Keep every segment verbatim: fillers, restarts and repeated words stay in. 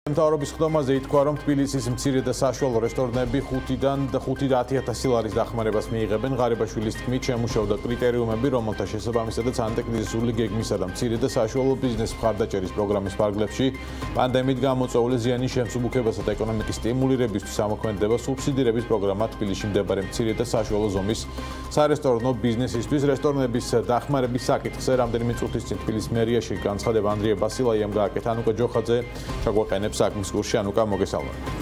მთავრობის სხდომაზე ითქვა, რომ თბილისის მცირე და საშუალო რესტორნები ხუთიდან ხუთი და ათი ათასი ლარის დახმარებას მიიღებენ. ღარიბაშვილის თქმით, შემუშავდა კრიტერიუმები, რომელთა შესაბამისადაც ანტიკრიზისული გეგმისა და მცირე და საშუალო ბიზნესის მხარდაჭერის პროგრამის ფარგლებში პანდემიით გამოწვეული ზიანის შემსუბუქებისა და ეკონომიკის სტიმულირებისთვის ამოქმედდება სუბსიდიების პროგრამა თბილისში მდებარე მცირე და საშუალო ზომის სარესტორნო ბიზნესისთვის. რესტორნების დახმარების საკითხზე რამდენიმე წუთის წინ თბილისის მერიაში განცხადება ანდრია ბასილაიამ გააკეთა. ანუკა ჯოხაძე ჩაგვაყენებს საქმის კურსში, ანუკა მოგესალმებით.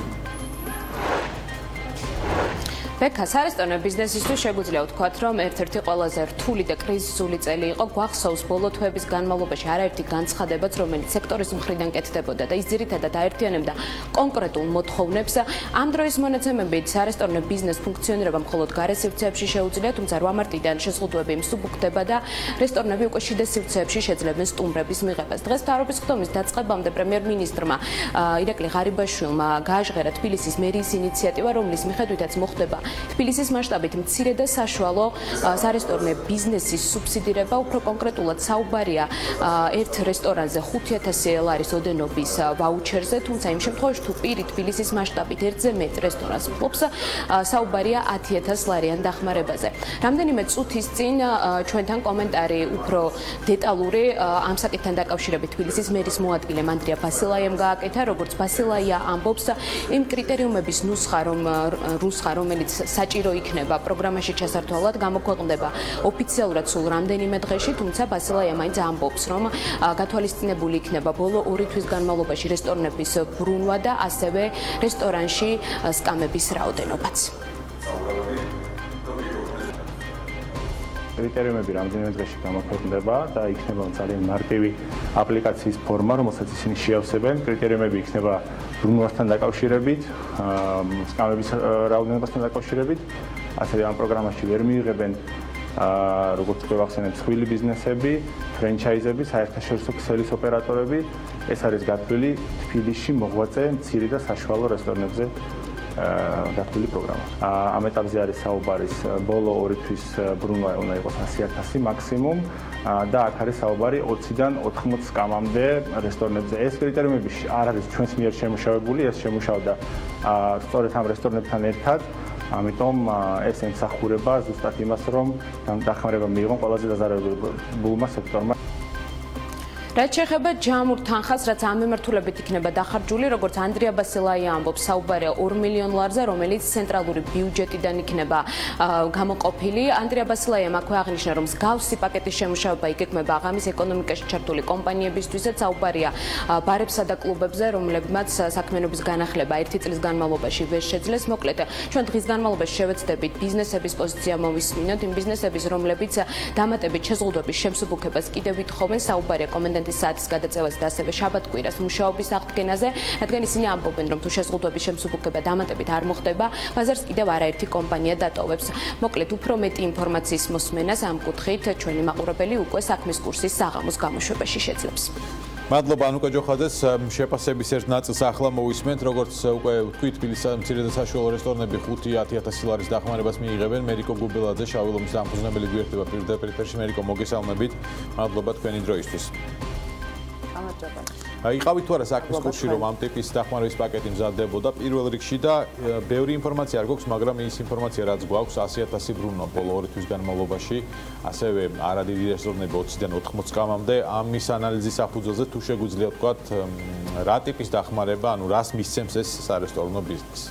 ბექა სარესტორნო ბიზნესისთვის შეგვიძლია ვთქვათ, რომ ერთ-ერთი ყველაზე რთული და კრიზისული წელი იყო. გვახსოვს ბოლო თვეების განმავლობაში არაერთი განცხადებაც, რომელიც სექტორის მხრიდან კეთდებოდა და ის ძირითადად აერთიანებდა კონკრეტულ მოთხოვნებს. ამ დროის მონაცემებით სარესტორნო ბიზნეს ფუნქციონირება მხოლოდ გარე სივრცეებში შეუძლია, თუმცა რვა მარტიდან შეზღუდვები მსუბუქდება და რესტორნები უკვე შიდა სივრცეებში შეძლებენ სტუმრების მიღებას. დღეს მთავრობის სხდომის დაწყებამდე პრემიერ-მინისტრმა ირაკლი ღარიბაშვილმა გააჟღერა თბილისის მერიის ინიციატივა, რომლის მიხედვითაც მოხდება თბილისის მასშტაბით მცირე და საშუალო სარესტორნო ბიზნესის სუბსიდირება. უფრო კონკრეტულად საუბარია ერთ რესტორანზე ხუთი ათასი ლარის ოდენობის ვაუჩერზე, თუმცა იმ შემთხვევაში თუ პირი თბილისის მასშტაბით ერთზე მეტ რესტორანს ფლობს, საუბარია ათი ათას ლარიან დახმარებაზე. რამდენიმე წუთის წინ ჩვენთან კომენტარი უფრო დეტალური ამ საკითხთან დაკავშირებით თბილისის მერის მოადგილე ანდრია ბასილაიამ გააკეთა. როგორც ბასილაია ამბობს, იმ კრიტერიუმების ნუსხა, რომ რუსხა, რომელიც საჭირო იქნება პროგრამაში ჩასართვალად, გამოქვეყნდება ოფიციალურად სულ რამდენიმე დღეში, თუმცა ბასილაია მაინც ამბობს, რომ გათვალისწინებული იქნება ბოლო ორი თვის განმავლობაში რესტორნების ბრუნვა და ასევე რესტორანში სკამების რაოდენობაც. კრიტერიუმები რამდენიმე დღეში გამოქვეყნდება და იქნება ძალიან მარტივი აპლიკაციის ფორმა, რომელსაც ისინი შეავსებენ. კრიტერიუმები იქნება ბრუნვასთან დაკავშირებით, სკამების რაოდენობასთან დაკავშირებით, ასევე ამ პროგრამაში ვერ მიიღებენ როგორც გვახსენებთ მსხვილი ბიზნესები, ფრენჩაიზები, საერთაშორისო ქსელის ოპერატორები. ეს არის გათვლილი თბილისში მოღვაწე მცირე და საშუალო რესტორნებზე გათვლილი პროგრამა. ამ ეტაპზე არის საუბარის ბოლო ორი თვის ბრუნვა უნდა იყოს ასი ათასი მაქსიმუმ და აქ არის საუბარი ოციდან ოთხმოცი სკამამდე რესტორნებზე. ეს კრიტერიუმები არ არის ჩვენს მიერ შემუშავებული, ეს შემუშავდა სწორედ ამ რესტორნებთან ერთად. ამიტომ ეს ემსახურება ზუსტად იმას, რომ დახმარება მიიღონ ყველაზე დაზარალებულმა სექტორმა. რაც შეეხება ჯამურ თანხას, რაც ამ მიმართულებით იქნება დახარჯული, როგორც ანდრია ბასილაია ამბობს, საუბარია ორ მილიონ ლარზე, რომელიც ცენტრალური ბიუჯეტიდან იქნება გამოყოფილი. ანდრია ბასილაიამ აქვე აღნიშნა, რომ მსგავსი პაკეტის შემუშავება იგეგმება აღამის ეკონომიკაში ჩართული კომპანიებისთვისაც. საუბარია ბარებსა და კლუბებზე, რომლებმაც საქმიანობის განახლება ერთი წლის განმავლობაში ვერ შეძლეს. მოკლედ, ჩვენ დღის განმავლობაში შევეცდებით ბიზნესების პოზიცია მოვისმინოთ, იმ ბიზნესების, რომლებიც დამატებით შეზღუდვების შემსუბუქებას კიდევ ვითხოვენ. საუბარია კომენდანტის საათის გადაწევაზე და ასევე შაბათ-კვირას მუშაობის აღდგენაზე, რადგან ისინი ამბობენ, რომ თუ შეზღუდვების შემსუბუქება დამატებით არ მოხდება, ბაზარს კიდევ არაერთი კომპანია დატოვებს. მოკლედ, უფრო მეტი ინფორმაციის მოსმენას ამ კუთხით ჩვენი მაყურებელი უკვე საქმის კურსის საღამოს გამოშვებაში შეძლებს. მადლობა ანუკა ჯოხაძეს. შეფასების ერთ ნაწილს ახლა მოვისმენთ, როგორც უკვე ვთქვით, თბილისის მცირე და საშუალო რესტორნები ხუთი ათი ათასი ლარის დახმარებას მიიღებენ. მერიკო გუბელაძე, შავი ლომის დამფუძნებელი გვერდება პირდაპირ ეთერში. მერიკო, მოგესალმებით. მადლობა თქვენი დროისთვის. იყავით თუ არა საქმის კურსში, რომ ამ ტიპის დახმარების პაკეტი მზადდებოდა პირველ რიგში და ბევრი ინფორმაცია არ გვაქვს, მაგრამ ის ინფორმაცია რაც გვაქვს ასი ათასი ბრუნვა ბოლო ორი თვის განმავლობაში, ასევე არადიდი რესტორნები ოციდან ოთხმოცი სკამამდე. ამის ანალიზის საფუძველზე თუ შეგვიძლია ვთქვათ, რა ტიპის დახმარება, ანუ რას მისცემს ეს სარესტორნო ბიზნესი?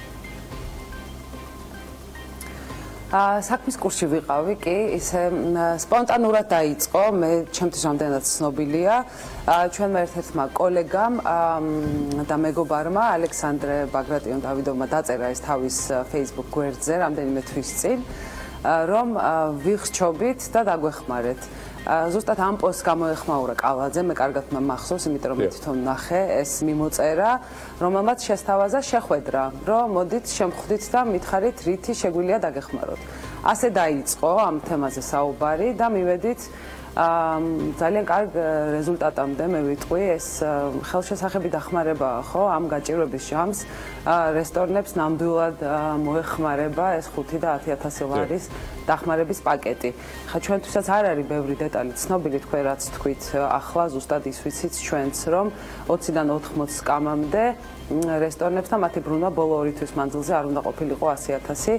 საქმის კურსში ვიყავი, კი, ისე სპონტანურად დაიწყო, მე ჩემთვის რამდენად ცნობილია. ჩვენმა ერთ-ერთმა კოლეგამ და მეგობარმა ალექსანდრე ბაგრატიონ დავიდოვმა დაწერა ეს თავის Facebook გვერდზე რამდენიმე თვის წინ, რომ ვიხრჩობით და დაგვეხმარეთ. ზუსტად ამ პოსტს გამოეხმაურა კალაძე, მე კარგად მახსოვს, იმიტომ რომ თვითონ ნახე ეს მიმოწერა, რომელმაც შესთავაზა შეხვედრა, რომ მოდით შემხვდით და მითხარით რითი შეგვიძლია დაგეხმაროთ. ასე დაიწყო ამ თემაზე საუბარი და მივედით ძალიან კარგ რეზულტატამდე მე ვიტყვი, ეს ხელშესახები დახმარებაა, ხო, ამ გაჭირვების ჟამს რესტორნებს ნამდვილად მოეხმარება ეს ხუთი და ათი ათასი ლარის დახმარების პაკეტი. ხა ჩვენთვისაც არ არის ბევრი დეტალი ცნობილი, თქვენ რაც თქვით, ახლა ზუსტად ის ვიცით ჩვენც, რომ ოციდან ოთხმოც სკამამდე რესტორნებს და მათი ბრუნვა ბოლო ორი თვის მანძილზე არ უნდა ყოფილიყო ასი ათასი.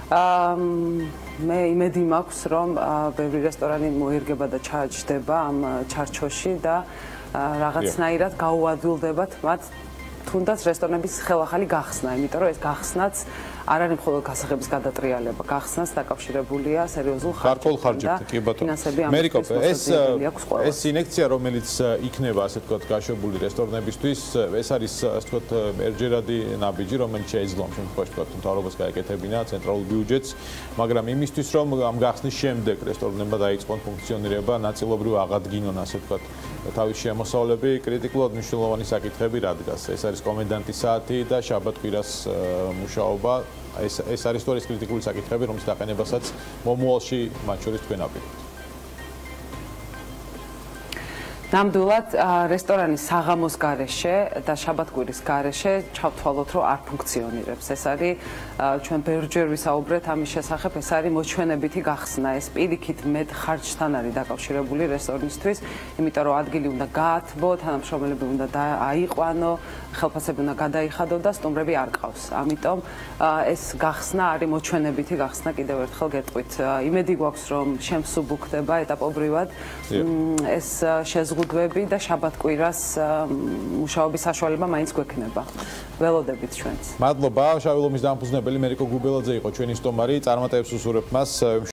მე იმედი მაქვს, რომ ბევრი რესტორანი მოერგება და ჩაჯდება ამ ჩარჩოში და რაღაცნაირად გაუადვილდებათ მათ თუნდაც რესტორნების ხელახალი გახსნა, იმიტომ რომ ეს გახსნაც არ არის მხოლოდ გასაღების გადატრიალება, გახსნაც დაკავშირებულია სერიოზულ ხარჯებთან, კი ბატონო. მერიკოპ, ეს ეს ინექცია, რომელიც იქნება, ასე ვთქვათ, გაშვებული რესტორნებისთვის, ეს არის, ასე ვთქვათ, ერთჯერადი ნაბიჯი, რომელიც შეიძლება ამ შემთხვევაში ვთქვათ, მთავრობას გაეკეთებინა ცენტრალურ ბიუჯეტს, მაგრამ იმისთვის, რომ ამ გახსნის შემდეგ რესტორნებმა დაიწყონ ფუნქციონირება, ნაწილობრივ აღადგინონ, ასე ვთქვათ, თავის შემოსავლები, კრიტიკულად მნიშვნელოვანი საკითხები რადგას. ეს არის კომენდანტის საათი და შაბათ-კვირას მუშაობა. ეს ეს არის თორეს კრიტიკული საკითხები, რომლის დაყენებასაც მომავალში მათ შორის თქვენ აპირებთ. ნამდვილად რესტორანის საღამოს გარეშე და შაბათ-კვირის გარეშე ჩავთვალოთ, რომ არ ფუნქციონირებს. ეს არის ჩვენ ბევრჯერ ვისაუბრეთ ამის შესახებ, ეს არის მოჩვენებითი გახსნა. ეს პირიქით მეტ ხარჯთან არის დაკავშირებული რესტორნისთვის, იმიტომ რომ ადგილი უნდა გაათბო, თანამშრომლები უნდა აიყვანო, ხელფასები უნდა გადაიხადო და სტუმრები არ ყავს. ამიტომ ეს გახსნა არის მოჩვენებითი გახსნა, კიდევ ერთხელ გეტყვით. იმედი გვაქვს, რომ შემსუბუქდება ეტაპობრივად ეს შეზღუდვები და შაბათ-კვირას მუშაობის საშუალება მაინც გვექნება. ველოდებით ჩვენც. მადლობა, შავი ლომის დამფუძნებელი მერიკო გუბელაძე იყო ჩვენი სტუმარი, წარმატებებს უსურვებთ მას.